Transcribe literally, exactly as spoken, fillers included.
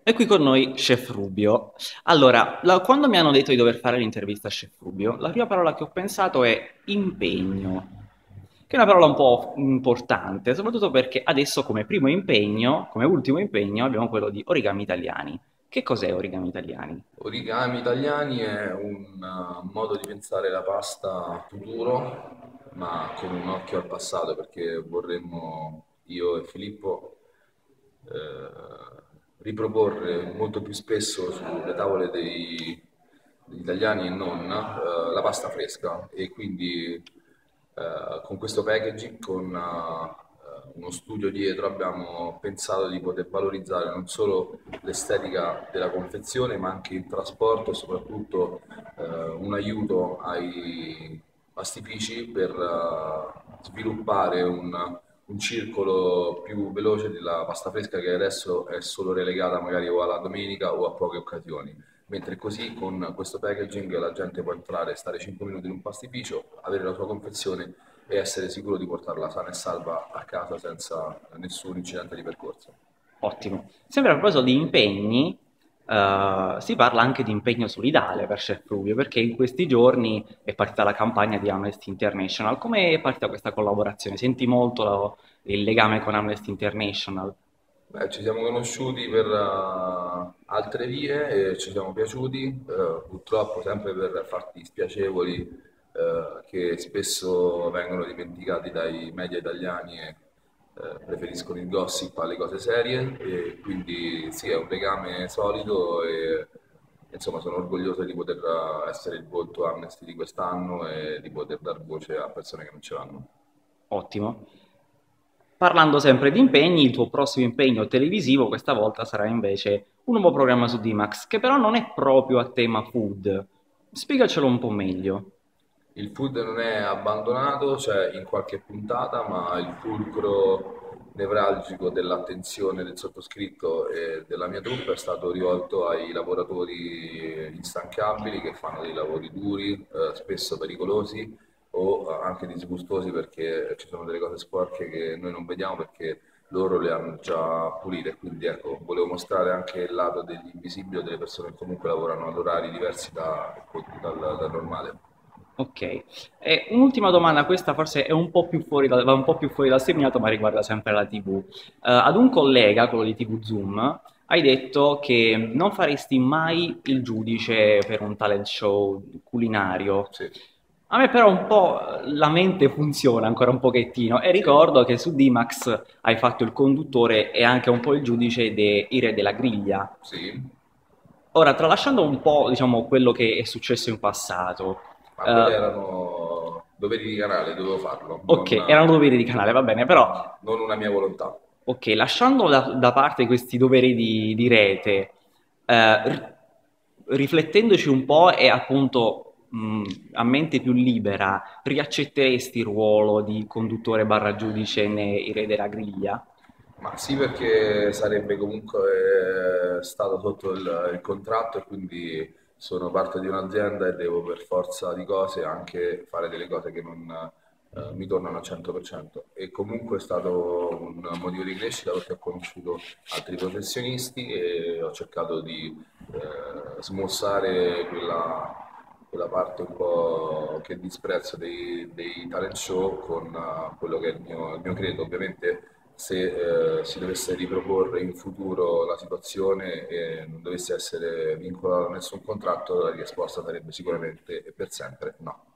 È qui con noi Chef Rubio. Allora, la- quando mi hanno detto di dover fare l'intervista a Chef Rubio, la prima parola che ho pensato è impegno, che è una parola un po' importante, soprattutto perché adesso come primo impegno, come ultimo impegno, abbiamo quello di Origami Italiani. Che cos'è Origami Italiani? Origami italiani è un uh, modo di pensare la pasta futuro, ma con un occhio al passato, perché vorremmo io e Filippo eh, riproporre molto più spesso sulle tavole dei- degli italiani e non eh, la pasta fresca e quindi eh, con questo packaging, con eh, uno studio dietro, abbiamo pensato di poter valorizzare non solo l'estetica della confezione, ma anche il trasporto e soprattutto eh, un aiuto ai pastifici per eh, sviluppare un, un circolo più veloce della pasta fresca che adesso è solo relegata magari o alla domenica o a poche occasioni. Mentre così con questo packaging la gente può entrare, stare cinque minuti in un pastificio, avere la sua confezione e essere sicuro di portarla sana e salva a casa senza nessun incidente di percorso. Ottimo. Sempre a proposito di impegni, eh, si parla anche di impegno solidale per Chef Rubio, perché in questi giorni è partita la campagna di Amnesty International. Come è partita questa collaborazione? Senti molto la- il legame con Amnesty International? Beh, ci siamo conosciuti per eh, altre vie e ci siamo piaciuti, eh, purtroppo sempre per fatti spiacevoli eh, che spesso vengono dimenticati dai media italiani e eh, preferiscono il gossip alle cose serie e quindi sì, è un legame solido e insomma sono orgoglioso di poter eh, essere il volto Amnesty di quest'anno e di poter dar voce a persone che non ce l'hanno. Ottimo. Parlando sempre di impegni, il tuo prossimo impegno televisivo questa volta sarà invece un nuovo programma su D-Max, che però non è proprio a tema food. Spiegacelo un po' meglio. Il food non è abbandonato, c'è in qualche puntata, ma il fulcro nevralgico dell'attenzione del sottoscritto e della mia troupe è stato rivolto ai lavoratori instancabili che fanno dei lavori duri, eh, spesso pericolosi o eh, anche disgustosi perché ci sono delle cose sporche che noi non vediamo perché loro le hanno già pulite. Quindi ecco, volevo mostrare anche il lato degli invisibili o delle persone che comunque lavorano ad orari diversi da- dal dal normale. Ok, e un'ultima domanda, questa forse è un po' più fuori, da- va un po' più fuori dal segnato, ma riguarda sempre la T V. Eh, ad un collega, quello di T V Zoom, hai detto che non faresti mai il giudice per un talent show culinario. Sì, A me però un po' la mente funziona ancora un pochettino e sì, ricordo che su D-Max hai fatto il conduttore e anche un po' il giudice dei Re della Griglia. sì, Ora, tralasciando un po', diciamo, quello che è successo in passato, ma quelli eh, erano doveri di canale, dovevo farlo, ok, non, erano doveri di canale, va bene, però, non- non una mia volontà. ok, lasciando da, da parte questi doveri di, di rete, eh, ri- riflettendoci un po' e appunto mh, a mente più libera, riaccetteresti il ruolo di conduttore barra giudice nei Re della Griglia? Ma sì, perché sarebbe comunque eh, stato sotto il, il contratto e quindi sono parte di un'azienda e devo per forza di cose anche fare delle cose che non eh, mi tornano al cento per cento. E comunque è stato un motivo di crescita perché ho conosciuto altri professionisti e ho cercato di eh, smussare quella, quella parte un po' che disprezzo dei, dei talent show con eh, quello che è il mio, il mio credo. Ovviamente se eh, si dovesse riproporre in futuro la situazione e non dovesse essere vincolato a nessun contratto, la risposta sarebbe sicuramente e per sempre no.